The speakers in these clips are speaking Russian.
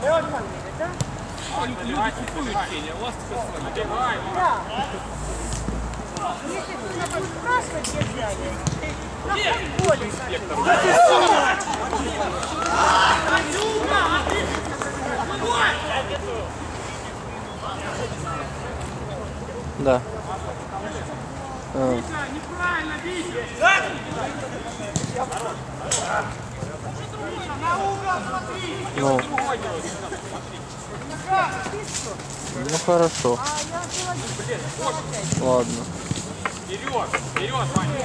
Да? Да. Если кто-то будет спрашивать, где взяли, на футболе. Да. Неправильно, видишь? На угол смотри! Ну хорошо. Ладно. Вперед! Вперед, Ваня!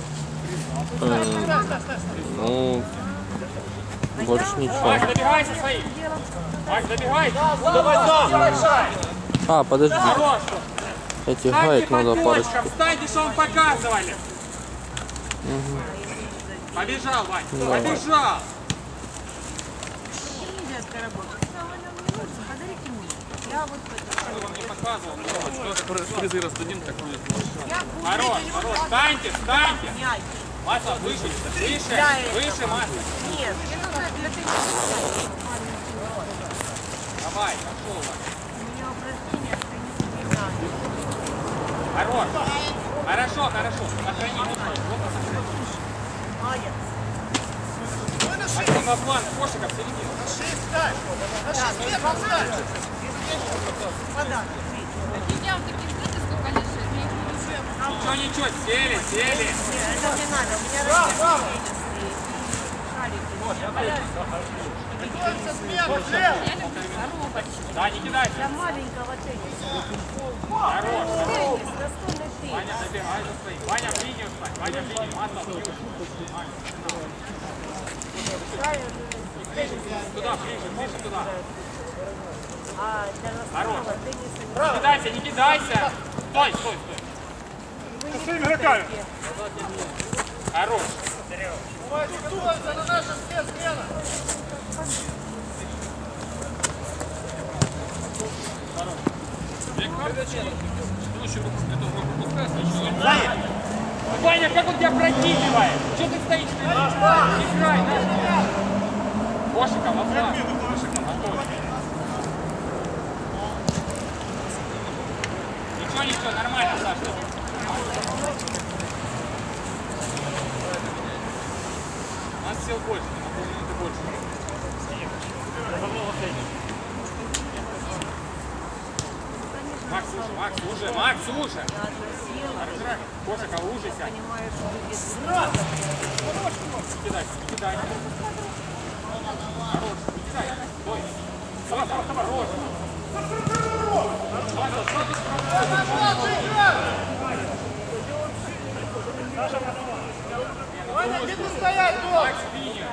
Ну, больше ничего. Макс, добегай со своим! Макс, добегай! А, подожди. Хорош! Этих гаек надо парочку. Встаньте, что вам показывали! Угу. Побежал, Вань! Давай. Побежал! Он не показывал, призы раздадим, так будет. Хорош, хорош, встаньте, встаньте! Масло, выше, выше, выше, масло. Нет, мне нужно для того. Давай, пошел, Вань. У меня упражнение, что не знаю. Хорош. Хорошо, хорошо. Сохрани. Молодец. На план кошика в середину. Ничего, ничего, сели, сели. Это не надо, у меня Да, не кидайся. для маленького тенниса. Хорош. Теннис, настольный теннис. Ваня, забегай за своим. Ваня, в линию встань. Ваня, в линию. Масло, туда, ближе, ближе туда. А для Хорош. настольного тенниса Не кидайся, не кидайся. Стой, стой, стой. вы не игроками. Хорош. Это наша смена! Ваня, как он тебя прокидывает? Что ты стоишь? Играй, на. Кошика, лапа. Ничего, ничего, нормально, Саша. У нас сил больше, на полминуты больше. Макс, уже, Макс, уже, Макс, уже. Кошика, ужися. Кидай, кидай. Хорош, кидай. Стой. Давай, давай, хорош. Ваня, где ты стоять, Дом? Макс, линию.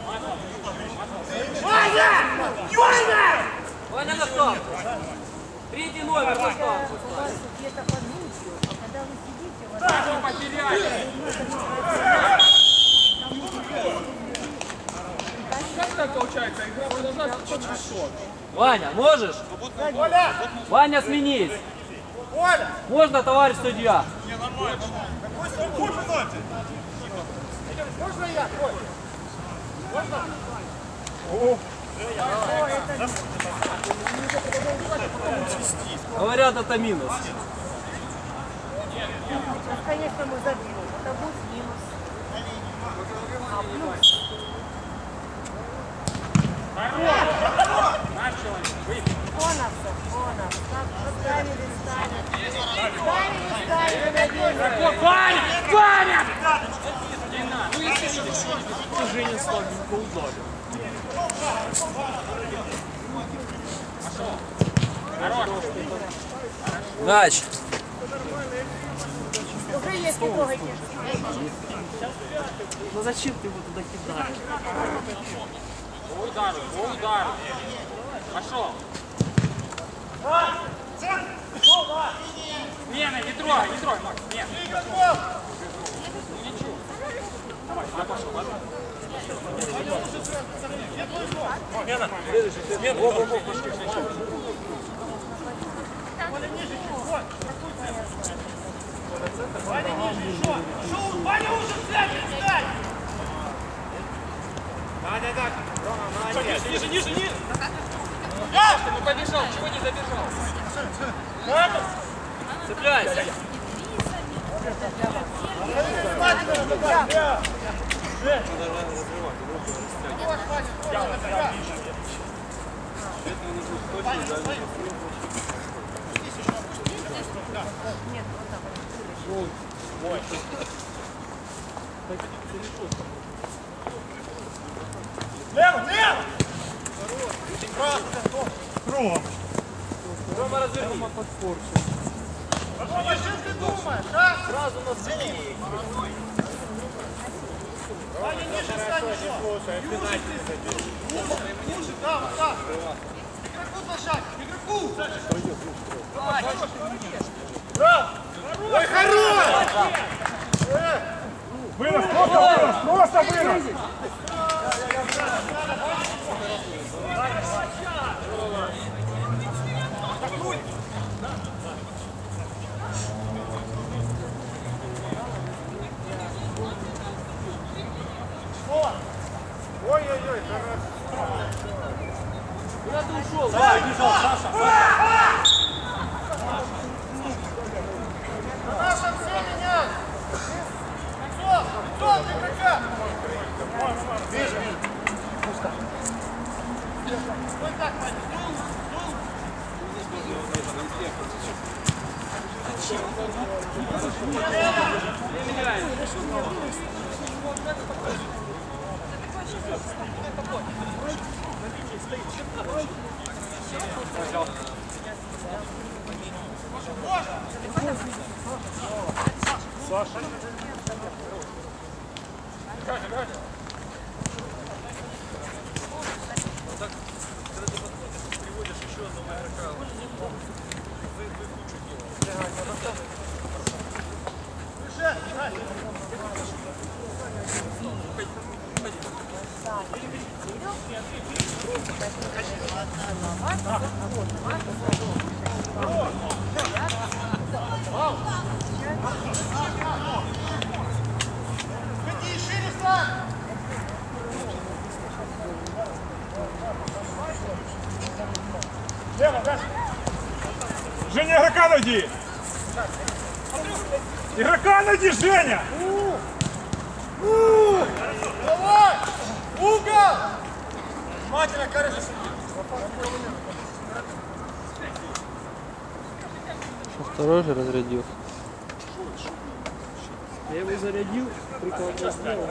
Ваня! Ваня! Ваня на старт. Третий номер на старт. У вас где-то под ночью, а когда вы сидите, вот Сашу потеряли. Как так получается? Игра продолжается под счет. Ваня, можешь? Оля! Ваня, сменись. Оля! Можно, товарищ судья? Какой срок минуте? Можно я? Ой. Можно? Говорят, это минус. сейчас, конечно, мы забьем. Это будет минус. А плюс. Бонусов. Так, поставили, ставили. Ваня! Ваня! Женя слабенько ударил. Хорош. Гач. Уже есть немного. Ну зачем ты его туда кидаешь? По удару, по удару. Пошел. Смена, не трогай, Макс. Нет. Ну ничего. Давай, я пошел, ладно? Смена. Смена. Пошли. Ваня ниже, еще! Ваня уже встань! Ваня, так! Рома, молодец! Ниже! Ну побежал, чего не забежал? Цепляйся. Лево, лево! Рома! Рома, разверни. Рома, что ты думаешь, а? Сразу на сцене. Ваня, ниже стань еще! Лучше, да, вот так! Игроку зажать! Игроку! Давай! Браво! Ой, хорош! Вынос, просто вынос! Ой-ой-ой, хорошо. Куда ты ушел? Давай, бежал, Саша. На нашем все менять. Все, игрока. Вижу. Стой так, Ваня. Саша. Приводишь еще одного игрока. Иди, шире стань. Лево, дальше. Женя, игрока найди. Игрока найди, Женя. Давай. Угол. Внимательно, кажется. Второй же разрядил. Я его зарядил, прикладно сделал.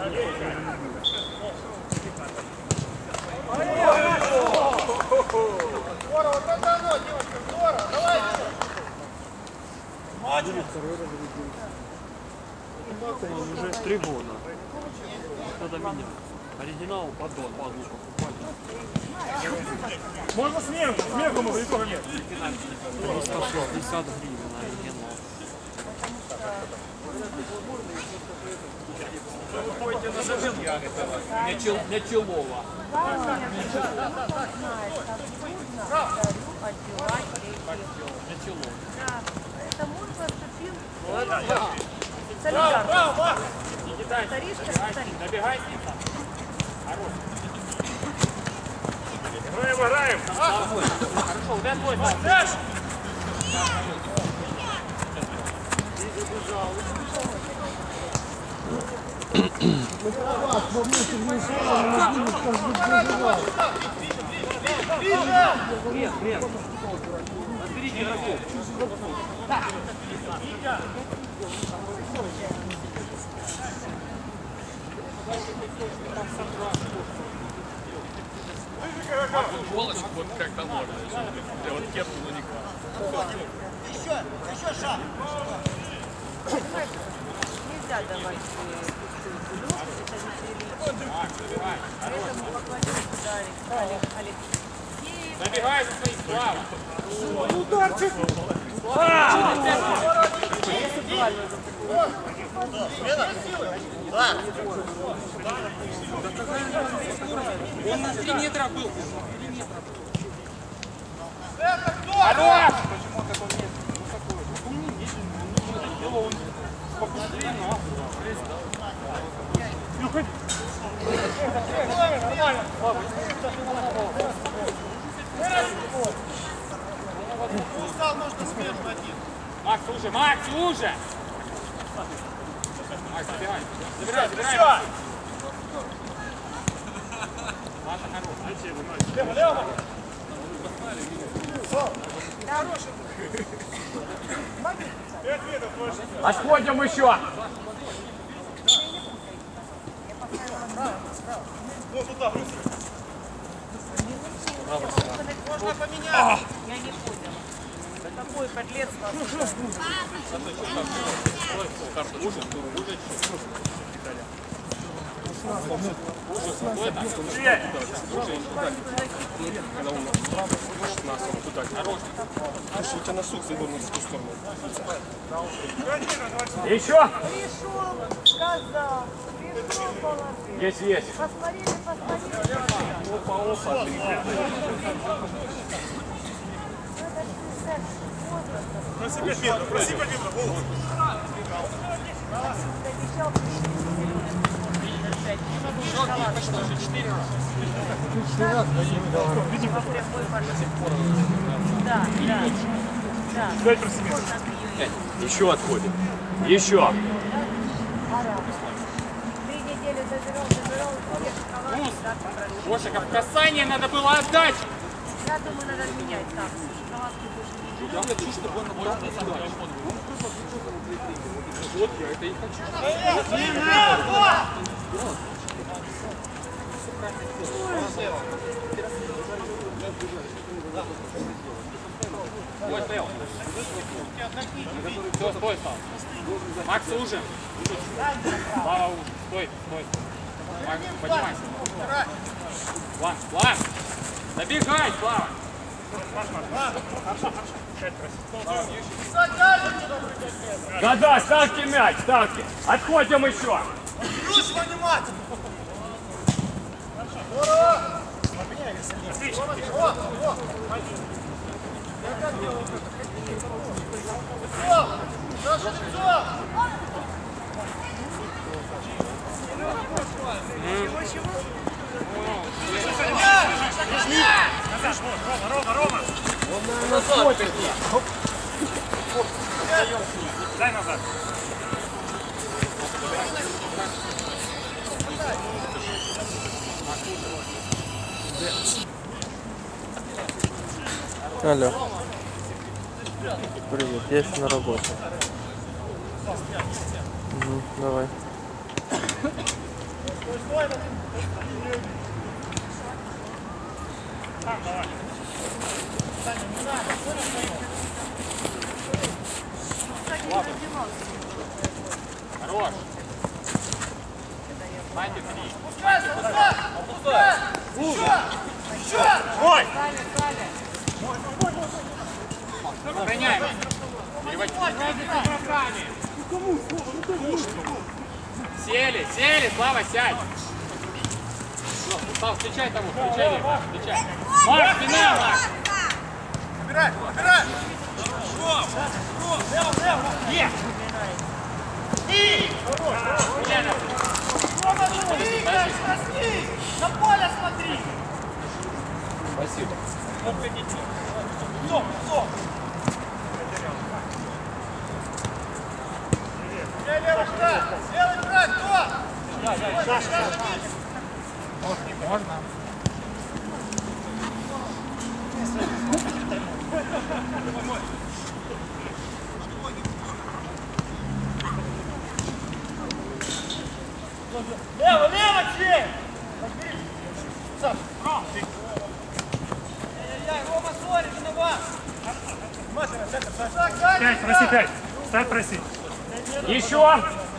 Здорово, вот это оно, девочка, здорово. Давай. Внимательно. Второй разрядил. Он уже 3 года. Надо менять. Оригинал поддон, падлу покупать. Можно сверху можно, никого нет. 160 гривен оригинал. Выходите на замену. Нячелова. Это можно вступил Браво, браво! Набегай. Играем. Хорошо, дай твой. Отберите игроков. Футболочку вот как-то можно. Я вот кепку на них. Еще шаг. Нельзя давать поэтому поклонился Алексеев. Забегай за своих слав. Ударчик. Он на 3 метра был. Это кто? Хорош! Нормально. уже, Макс, уже! Макс, забирай. Забирай. Маша, хорош. Лево. Отходим еще! Вот туда, брось. Можно поменять. Я не понял. Какой подлец вас. Слушай, у тебя носок завернут в ту сторону. Еще! Пришел, сказал. Пришел, положил. Есть. Посмотрели. Проси по метру. Да. Дай проси метру. Еще отходим. Еще. 3 недели забирал. Гоша, как касание надо было отдать. Я думаю, надо менять. Так, шоколадки больше не делать. Вот я это и хочу. Ой, стоял. Все, стой, стал. Макс, ужин. Слава, ужин. Стой. Макс, поднимайся. План. Набегай, Слава. Да, ставьте мяч, ставьте. Отходим еще. Рома. Дай назад. Алло. Привет, я еще на работе. Давай. Хорош. Саня, Ой! охраняем. Сели, Слава, сядь. Слава, встречай того, встречай. Макс, спина, Макс. Убирай! Лево! Есть! На поле смотри! Спасибо. Левый брат, кто? Можно. Лево, чей! Рома, сори, виноват! Пять, проси, 5. Ставь, проси. Еще.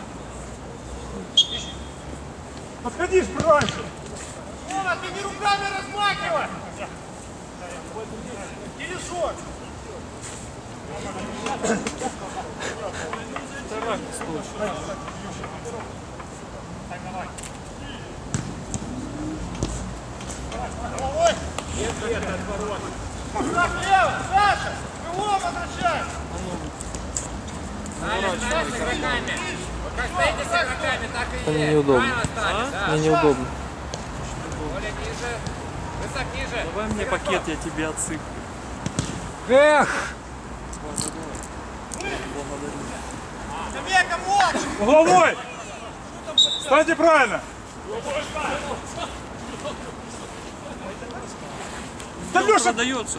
Подходи ж раньше. Рома, ты не руками размахивай! Телешор. Лево, Саша! Крылом возвращай! Как стоите с игроками, так и Это есть. неудобно. Мне неудобно. Более ниже. Высок ниже. Давай мне пакет, я тебе отсыплю. Эх! Благодарю. Угловой! Станьте правильно! Да, Леша! Продается.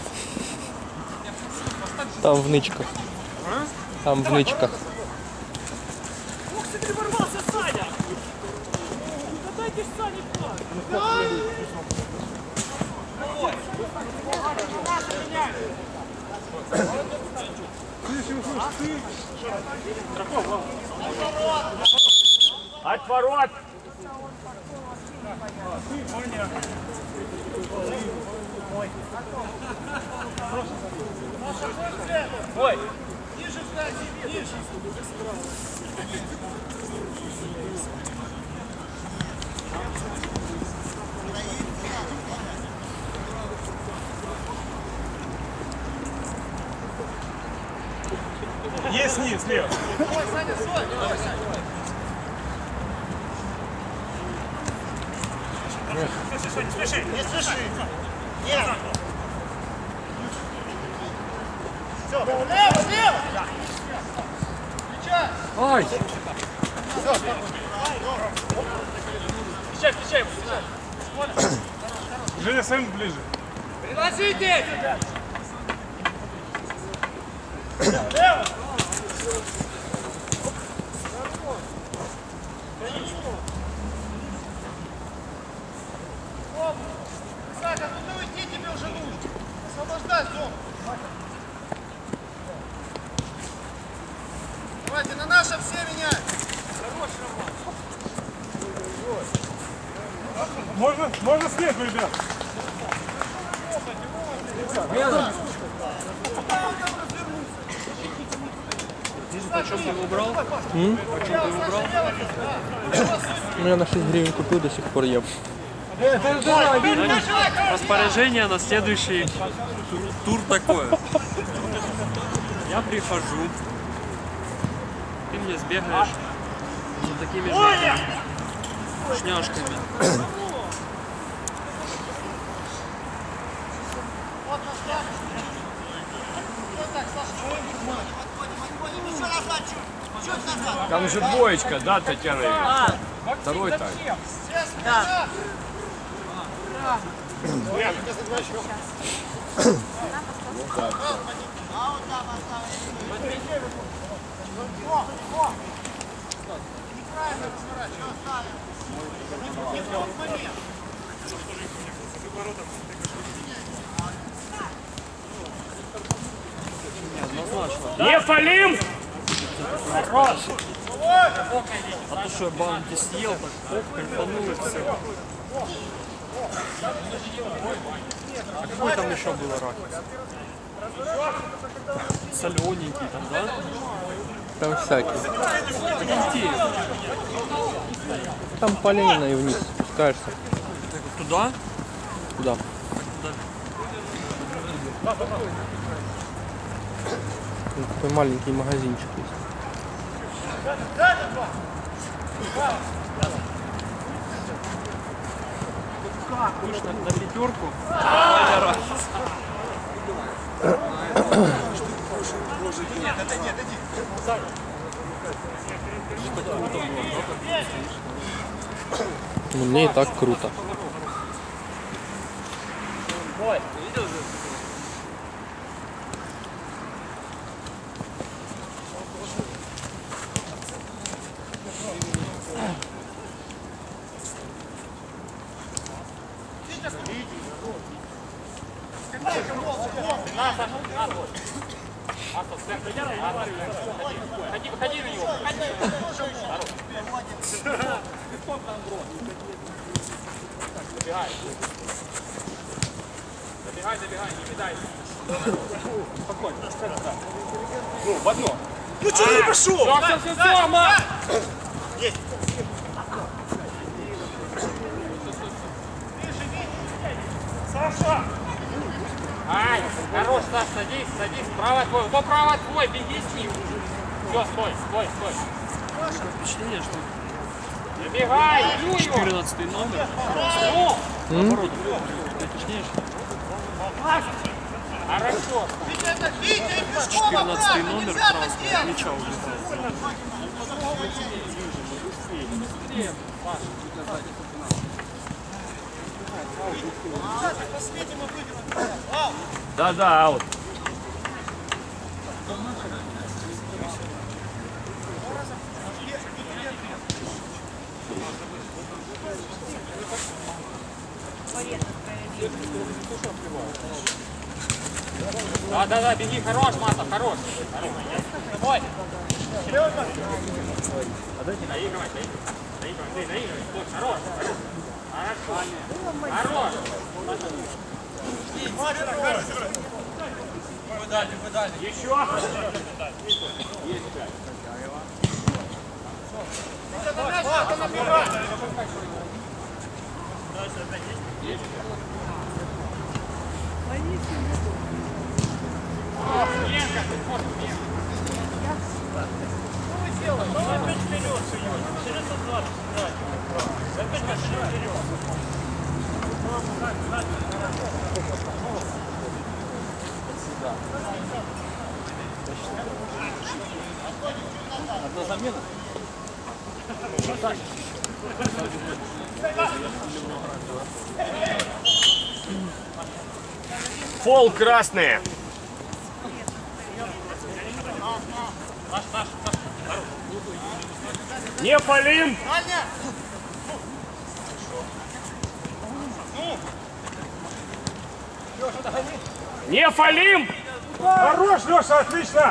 Там в нычках. Там в нычках. Ух, ты ворвался, Саня! Да дайте Сане план! Отворот! Ой! Ниже встань, ниже! Есть низ, слева. Не спеши, не спеши. Нет. Все, лево, лево. Ай! Встречай, встречай, встречай. Женя, сын ближе. Приложите! Лево. Саша, ну ты уйди, тебе уже нужно. Освобождай зону. Давайте, на нашем все меняют. Можно слева, ребят. Почем ты его убрал? Почем ты его убрал? Ну, я на 6 гривен купил, до сих пор ем. Распоряжение на следующий тур такое. Я прихожу. Ты мне сбегаешь за такими же шняшками. Там же двоечка, да, Татьяна? Второй тайм. Да. Не фалим! А то, что я баунти съел, так оп, кайфанул и все. А какой там еще был рак? Солененький там, да? Там всякие. Где? Там по Ленина и вниз спускаешься. Туда? Туда. Туда. Такой маленький магазинчик есть. Будешь на пятерку? Ну, мне и так круто. Выходи, выходи на него. Забегай. Забегай, забегай, не кидайся. Спокойно. Ну, в одно. Ну что ты не пошел? Все, Марк! Саша! Ай, хорош, Саш, садись, садись. Право твой, во право твой, беги с ним. Все, стой, стой, стой. Впечатление, что Забегай, бью его. 14 номер. Ну, Наоборот, ты точнее, что Хорошо. 14 номер красный, от мяча улетает. Да, аут. Да, беги, хорош, Мата, хорош. Давай. Наигрывай. Хорош. Хорош. Вы дали. Еще. Есть 5. Одна замена? Фол красный. Не палим. Не фалим! Хорош, Леша, отлично!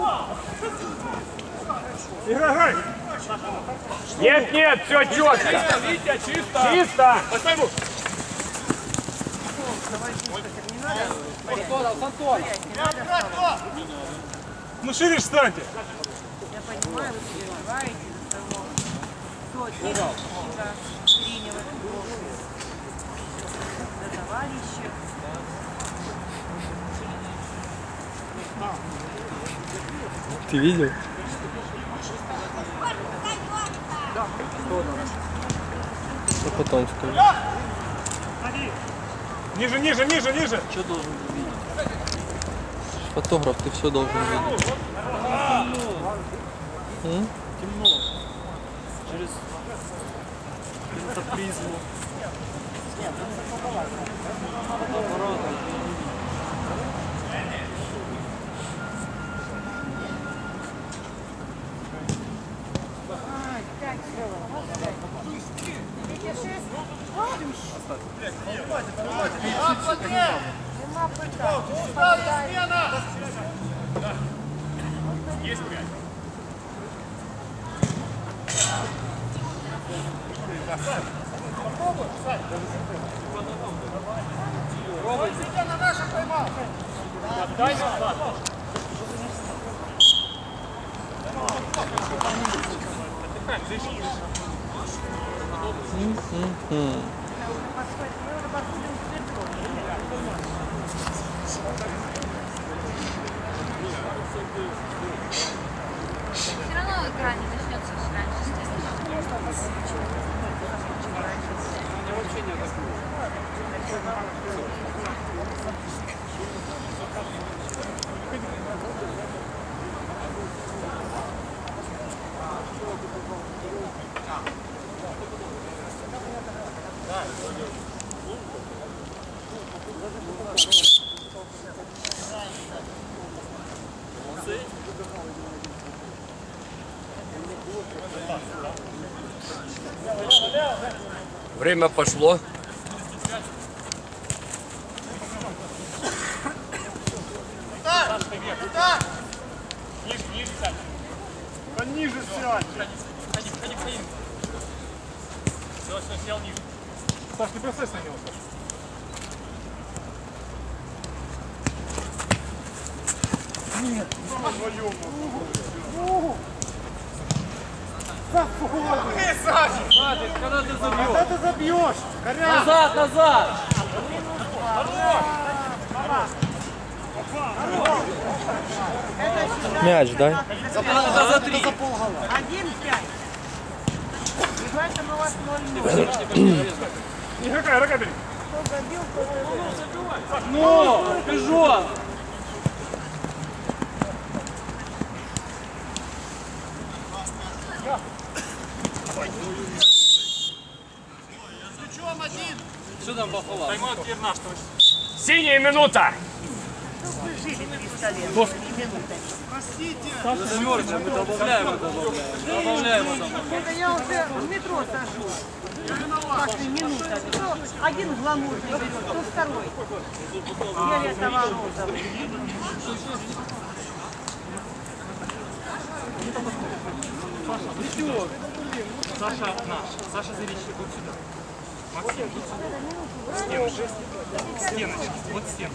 Играй! Нет, все четко. Витя, чисто. Чисто. Ну шире встаньте! Я понимаю, вы переживаете за своего соотечественника, Иринева, за товарища. Ты видел? А потом скажи. Ниже! Что должен был видеть? Фотограф, ты все должен видеть. Темно. Через призму. Есть 5. Дай назад. Все равно игра не начнется раньше. Вообще не атакует. Время пошло. Ниже сядь. Ниже сядь! Ходи. Все, сел ниже. Саш, не бросайся на него, Саш. Нет, вдвоем. Когда ты забьешь? Когда ты забьешь? Назад! Мяч, дай. За 3. 1-5. Поэтому у вас 0-0. Игрока бери. Кто забил, кто забил. Ну, Пежон! Что там по фолам? Таймаут Ернаш. Синяя минута. Жили 300 лет. Минуты. Семерочку мы добавляем. Это я уже в метро сажу. Как-то минутами. То один гламурный берет, то второй. Фиолетово-розовый. Саша наш. Саша Заречье, вот сюда. Максим, вот сюда. Стеночки. Вот стенка.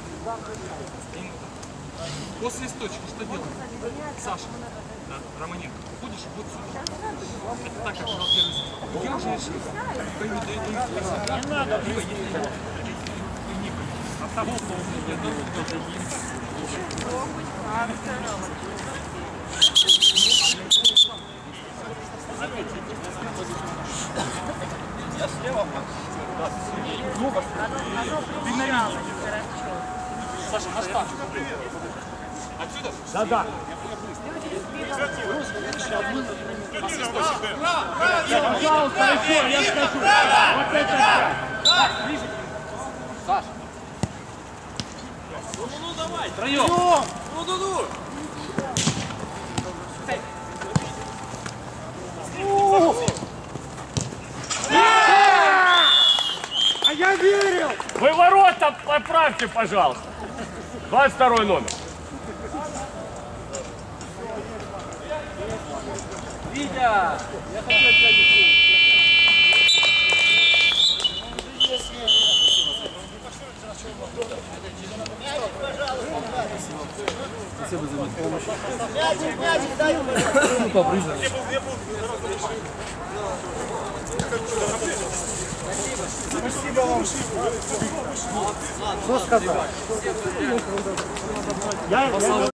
После сточки что делаем? Саша, да, Романенко, уходишь вот сюда. Это так, как сказал первый состав. Я уже решил. Не надо. От того полный, я думаю, тоже есть. Я слева. Саша, на штангу. Отсюда? Да. Пожалуйста, еще, я скажу. Вот это. Саша. Ну давай. Троем. Ну. А я верил! Вы ворота поправьте, пожалуйста. 22 номер. Витя. Спасибо вам. Что сказать?